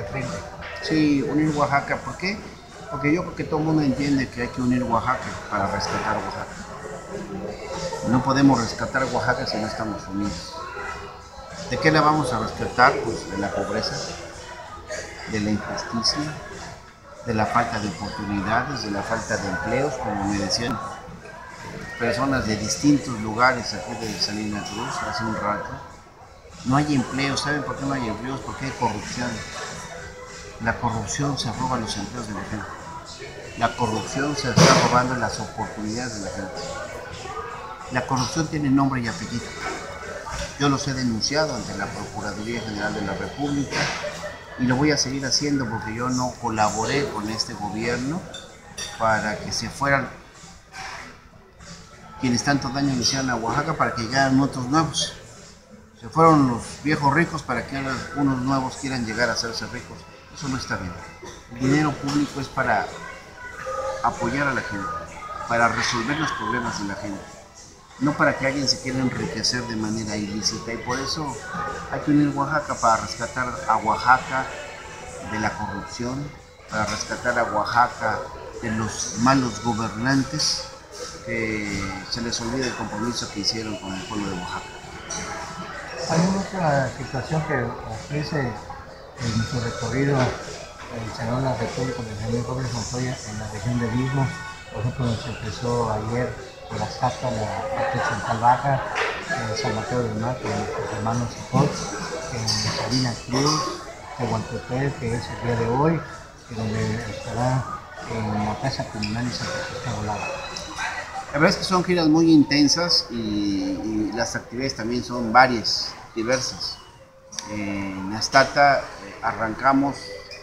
rinde. Sí, unir Oaxaca, ¿por qué? Porque yo creo que todo el mundo entiende que hay que unir Oaxaca para rescatar Oaxaca. No podemos rescatar Oaxaca si no estamos unidos. ¿De qué la vamos a rescatar? Pues de la pobreza, de la injusticia, de la falta de oportunidades, de la falta de empleos, como me decían personas de distintos lugares aquí de Salina Cruz hace un rato. No hay empleo. ¿Saben por qué no hay empleos? Porque hay corrupción. La corrupción se roba los empleos de la gente. La corrupción se está robando las oportunidades de la gente. La corrupción tiene nombre y apellido. Yo los he denunciado ante la Procuraduría General de la República y lo voy a seguir haciendo porque yo no colaboré con este gobierno para que se fueran quienes tanto daño le hicieron a Oaxaca para que llegaran otros nuevos. Se fueron los viejos ricos para que unos nuevos quieran llegar a hacerse ricos. Eso no está bien. El dinero público es para apoyar a la gente, para resolver los problemas de la gente, no para que alguien se quiera enriquecer de manera ilícita. Y por eso hay que unir Oaxaca para rescatar a Oaxaca de la corrupción, para rescatar a Oaxaca de los malos gobernantes que se les olvida el compromiso que hicieron con el pueblo de Oaxaca. Hay otra situación que ofrece en su recorrido el Senado de la República de Jaime Robles Montoya en la región del Istmo. Por ejemplo, se empezó ayer por Azcata, la parte central baja, en San Mateo del Mar, con nuestros hermanos Cepot, en Salina Cruz, Tehuantepec, que es el día de hoy, donde estará en la Casa Comunal y Santa Cristóbal Volada. La verdad es que son giras muy intensas y las actividades también son varias, diversas. En Azcata arrancamos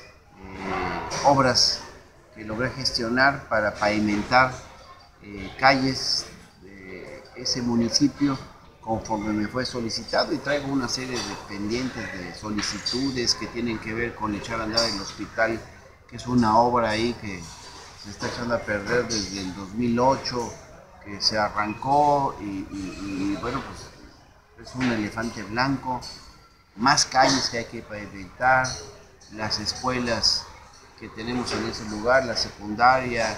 obras que logré gestionar para pavimentar calles de ese municipio conforme me fue solicitado, y traigo una serie de pendientes de solicitudes que tienen que ver con echar a andar el hospital, que es una obra ahí que se está echando a perder desde el 2008, que se arrancó y bueno, pues es un elefante blanco. Más calles que hay que pavimentar, las escuelas que tenemos en ese lugar, la secundaria,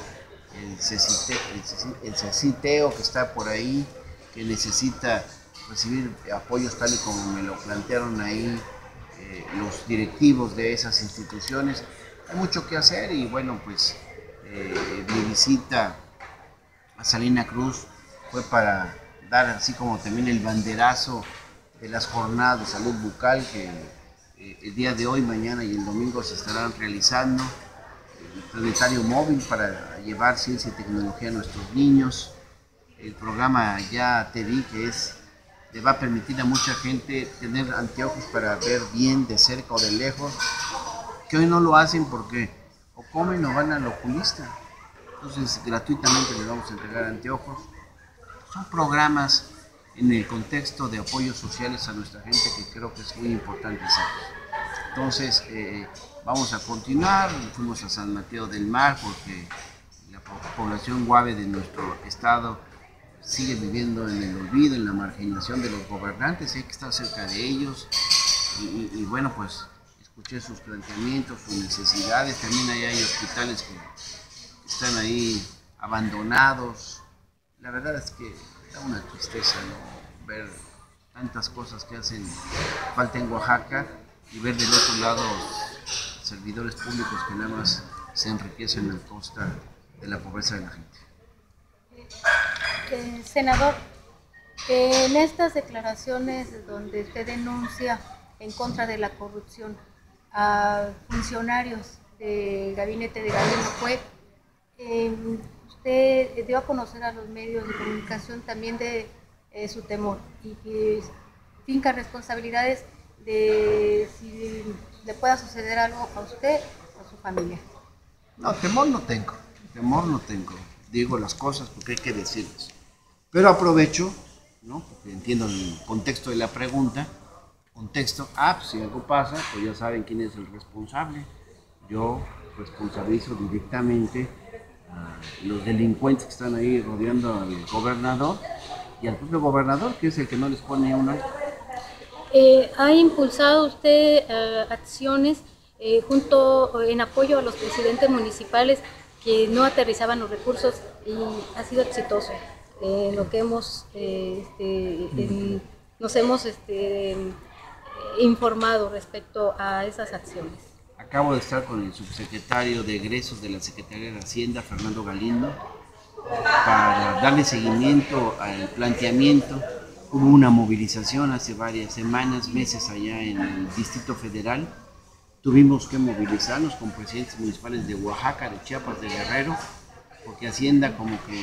el CECITEO que está por ahí, que necesita recibir apoyos tal y como me lo plantearon ahí los directivos de esas instituciones. Hay mucho que hacer y bueno, pues mi visita a Salina Cruz fue para dar así como también el banderazo de las jornadas de salud bucal que el día de hoy, mañana y el domingo se estarán realizando. El planetario móvil para llevar ciencia y tecnología a nuestros niños. El programa Ya Te Vi, que le va a permitir a mucha gente tener anteojos para ver bien de cerca o de lejos, que hoy no lo hacen porque o comen o van al oculista. Entonces gratuitamente les vamos a entregar anteojos. Son programas en el contexto de apoyos sociales a nuestra gente que creo que es muy importante hacer. Entonces vamos a continuar. Fuimos a San Mateo del Mar porque la población guave de nuestro estado sigue viviendo en el olvido, en la marginación de los gobernantes, hay que estar cerca de ellos y bueno, pues escuché sus planteamientos, sus necesidades. También hay hospitales que están ahí abandonados. La verdad es que da una tristeza, ¿no?, ver tantas cosas que hacen falta en Oaxaca y ver del otro lado servidores públicos que nada más se enriquecen a costa de la pobreza de la gente. Senador, en estas declaraciones donde usted denuncia en contra de la corrupción a funcionarios del gabinete de Gabriel Fue, usted dio a conocer a los medios de comunicación también de su temor y que finca responsabilidades de si le pueda suceder algo a usted o a su familia. No, temor no tengo. Digo las cosas porque hay que decirlas. Pero aprovecho, ¿no?, porque entiendo el contexto de la pregunta. Pues si algo pasa, pues ya saben quién es el responsable. Yo responsabilizo directamente a los delincuentes que están ahí rodeando al gobernador y al propio gobernador, que es el que no les pone una. ¿Ha impulsado usted acciones junto en apoyo a los presidentes municipales que no aterrizaban los recursos, y ha sido exitoso lo que hemos nos hemos informado respecto a esas acciones. Acabo de estar con el subsecretario de Egresos de la Secretaría de Hacienda, Fernando Galindo, para darle seguimiento al planteamiento. Hubo una movilización hace varias semanas, meses allá en el Distrito Federal. Tuvimos que movilizarnos con presidentes municipales de Oaxaca, de Chiapas, de Guerrero, porque Hacienda como que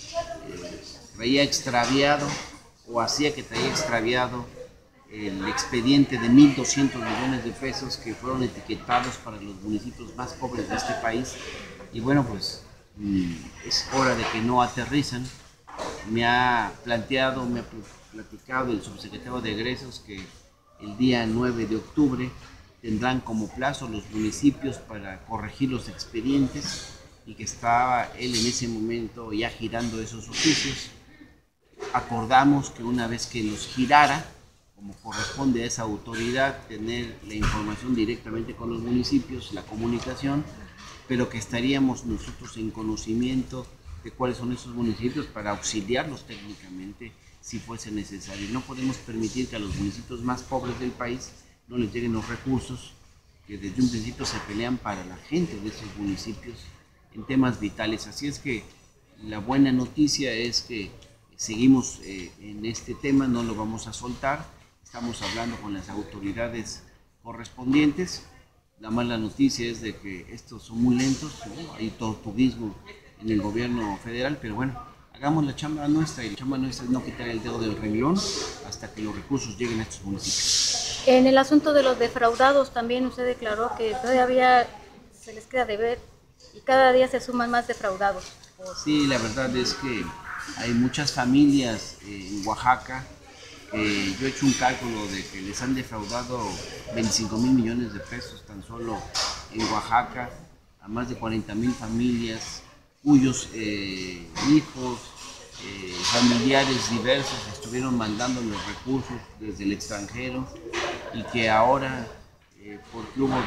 traía extraviado o hacía que traía extraviado el expediente de 1.200 millones de pesos que fueron etiquetados para los municipios más pobres de este país. Y bueno, pues es hora de que no aterrizan. Me ha platicado el subsecretario de Egresos que el día 9 de octubre tendrán como plazo los municipios para corregir los expedientes, y que estaba él en ese momento ya girando esos oficios. Acordamos que una vez que los girara, como corresponde a esa autoridad, tener la información directamente con los municipios, la comunicación, pero que estaríamos nosotros en conocimiento de cuáles son esos municipios para auxiliarlos técnicamente si fuese necesario. No podemos permitir que a los municipios más pobres del país no les lleguen los recursos que desde un principio se pelean para la gente de esos municipios en temas vitales. Así es que la buena noticia es que seguimos en este tema, no lo vamos a soltar, estamos hablando con las autoridades correspondientes. La mala noticia es de que estos son muy lentos, hay tortuguismo en el gobierno federal, pero bueno, hagamos la chamba nuestra, y la chamba nuestra es no quitar el dedo del renglón hasta que los recursos lleguen a estos municipios. En el asunto de los defraudados también usted declaró que todavía se les queda de ver y cada día se suman más defraudados. Sí, la verdad es que hay muchas familias en Oaxaca. Yo he hecho un cálculo de que les han defraudado 25,000 millones de pesos tan solo en Oaxaca a más de 40,000 familias cuyos hijos, familiares diversos estuvieron mandando los recursos desde el extranjero, y que ahora, porque hubo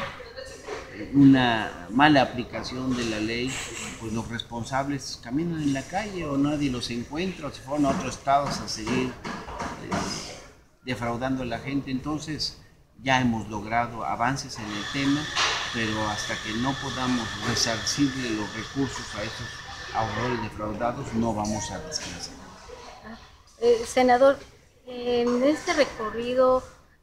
una mala aplicación de la ley, pues los responsables caminan en la calle o nadie los encuentra, o se fueron a otros estados a seguir defraudando a la gente. Entonces ya hemos logrado avances en el tema, pero hasta que no podamos resarcirle los recursos a estos ahorradores defraudados no vamos a descansar. Senador, en este recorrido,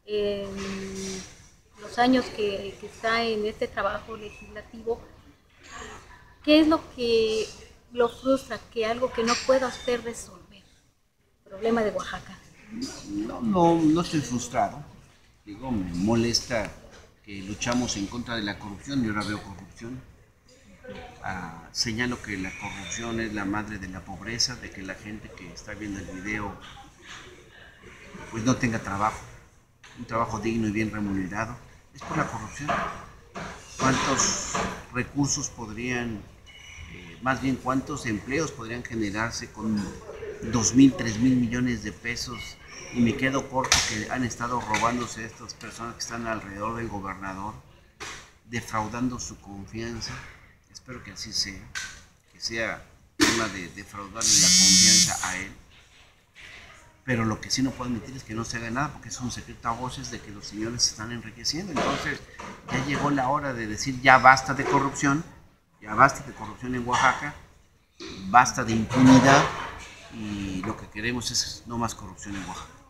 los años que está en este trabajo legislativo, ¿qué es lo que lo frustra? ¿Que algo que no pueda usted resolver? Problema de Oaxaca. No estoy frustrado. Digo, me molesta que luchamos en contra de la corrupción y ahora veo corrupción. Señalo que la corrupción es la madre de la pobreza, de que la gente que está viendo el video pues no tenga trabajo, un trabajo digno y bien remunerado. Es por la corrupción. ¿Cuántos recursos podrían, más bien cuántos empleos podrían generarse con 2,000, 3,000 millones de pesos? Y me quedo corto que han estado robándose estas personas que están alrededor del gobernador, defraudando su confianza. Espero que así sea, que sea tema de defraudarle la confianza a él. Pero lo que sí no puedo admitir es que no se haga nada, porque es un secreto a voces de que los señores se están enriqueciendo. Entonces ya llegó la hora de decir ya basta de corrupción, ya basta de corrupción en Oaxaca, basta de impunidad, y lo que queremos es no más corrupción en Oaxaca.